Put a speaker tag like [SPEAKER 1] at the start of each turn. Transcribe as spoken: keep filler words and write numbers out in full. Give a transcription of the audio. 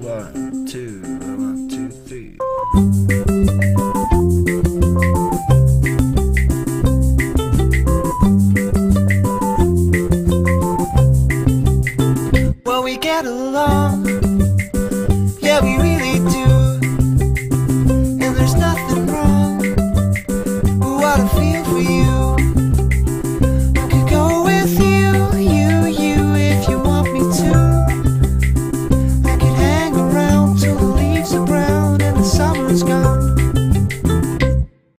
[SPEAKER 1] One, two, one, two, three. Well, we get along, yeah, we really